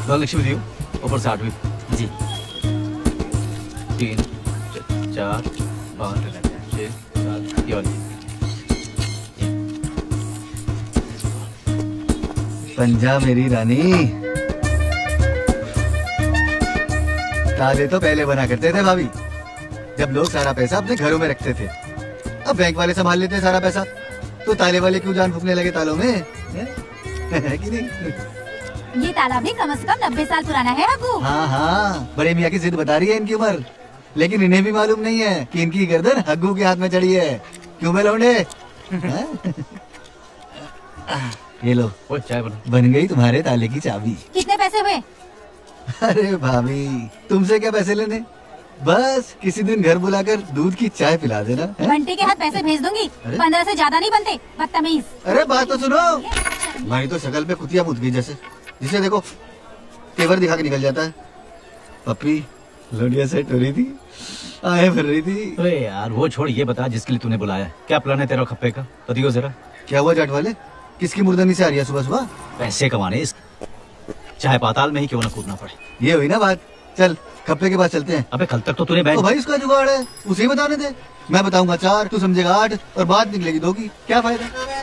लक्ष्मी दी ऊपर से 8 भी जी। 3 4 5 6 7 ये वाली। पंजा मेरी रानी। ताले तो पहले बना करते थे भाभी, जब लोग सारा पैसा अपने घरों में रखते थे। अब बैंक वाले संभाल लेते हैं सारा पैसा, तो ताले वाले क्यों जान फूकने लगे तालों में? है कि नहीं? ये ताला भी कम से कम 90 साल पुराना है हग्गू। हाँ हाँ, बड़े मियाँ की जिद बता रही है इनकी उम्र, लेकिन इन्हें भी मालूम नहीं है कि इनकी गर्दन हग्गू के हाथ में चढ़ी है। क्यों बे लौंडे? ये लो, चाय बना। बन गई तुम्हारे ताले की चाबी। कितने पैसे हुए? अरे भाभी, तुमसे क्या पैसे लेने, बस किसी दिन घर बुलाकर दूध की चाय पिला देना। बंटी के हाथ पैसे भेज दूंगी। 15 से ज्यादा नहीं बनते, बदतमीज। अरे बात तो सुनो। भाई तो शक्ल पे कुतिया मुद गई जैसे, जिसे देखो तेवर दिखा के निकल जाता है। पप्पी लोडिया सेट हो रही थी, आए फिर रही थी। अरे यार वो छोड़, ये बता जिसके लिए तूने बुलाया, क्या प्लान है तेरा खप्पे का? बताइयो जरा। क्या हुआ जाट वाले, किसकी मुर्दनी से आ रही है सुबह सुबह? पैसे कमाने, चाहे पाताल में ही क्यों ना कूदना पड़े। ये हुई ना बात। चल खप्पे के पास चलते हैं। अबे कल तक तो तूने तो भाई उसका जुगाड़ है, उसे ही बताने दे। मैं बताऊंगा 4, तू समझेगा 8 और बात निकलेगी 2 की। क्या फायदा?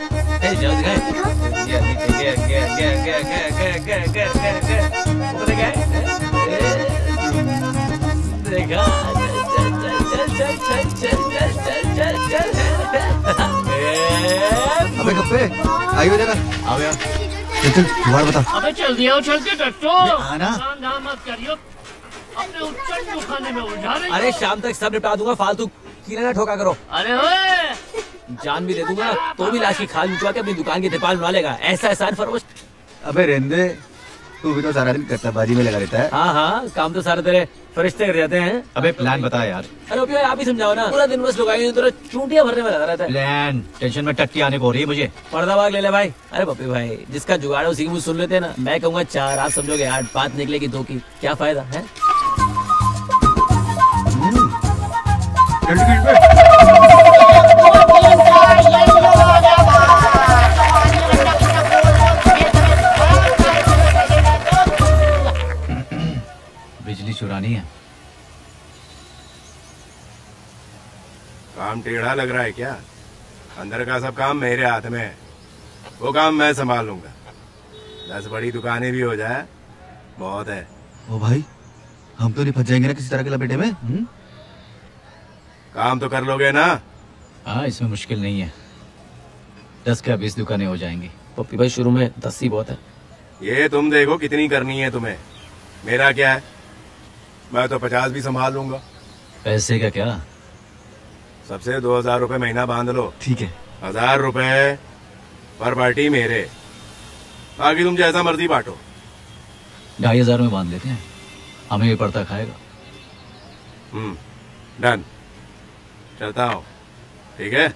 अबे कप्पे आइयो जरा। आओ यार। चल जुगाड़ बता। अबे चल दिया चल के डट्टो। आना। मत करियो, अपने उच्चन खाने में उलझा रही। अरे शाम तक सब निपटा दूंगा, फालतू कीड़ा ना ठोका करो। अरे ओए, जान भी दे दूंगा तो भी लाश की खाल निचवा के अपनी दुकान की तिरपाल बना लेगा। ऐसा एहसान फरोश। अबे रेंदे, तू भी तो सारा दिन कत्ताबाजी में लगा रहता है। हाँ हाँ, काम तो सारे तेरे फरिश्ते कर जाते हैं। अबे प्लान बता यार। अरे ओपियो आप ही समझाओ ना, पूरा दिन बस लुगाई तेरा चूंटियां भरने में लगा रहता है। प्लान टेंशन में टट्टी आने को हो रही है मुझे। पर्दा भाग ले ले भाई। अरे पप्पी भाई, जिसका जुगाड़ है उसी की मुझ सुन लेते हैं ना। मैं कहूँगा 4, आप समझोगे 8, बात निकलेगी 2 की। क्या फायदा है? बिजली चुरानी है। काम टेढ़ा लग रहा है क्या? अंदर का सब काम मेरे हाथ में है, वो काम मैं संभाल लूंगा। 10 बड़ी दुकानें भी हो जाए बहुत है। ओ भाई, हम तो नहीं फंस जाएंगे ना किसी तरह के लपेटे में? काम तो कर लोगे ना? हाँ, इसमें मुश्किल नहीं है। 10 क्या 20 दुकानें हो जाएंगी। पप्पी भाई शुरू में 10 ही बहुत है। ये तुम देखो कितनी करनी है तुम्हें, मेरा क्या है, मैं तो 50 भी संभाल लूंगा। पैसे का क्या? सबसे 2000 रुपए महीना बांध लो। ठीक है। 1000 रुपए पर पार्टी मेरे, बाकी तुम जैसा मर्जी बांटो। 2500 में बांध लेते हैं, हमें भी पड़ता खाएगा। डन, चलता हूँ। ठीक है।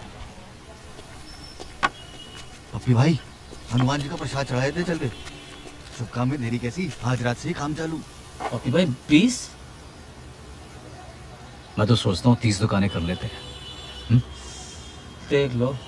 पप्पी भाई, हनुमान जी का प्रसाद चढ़ाए थे, चल दे। शुभ काम में देरी कैसी, आज रात से ही काम चालू। पप्पी भाई 20? मैं तो सोचता हूँ 30 दुकानें कर लेते हैं। देख लो।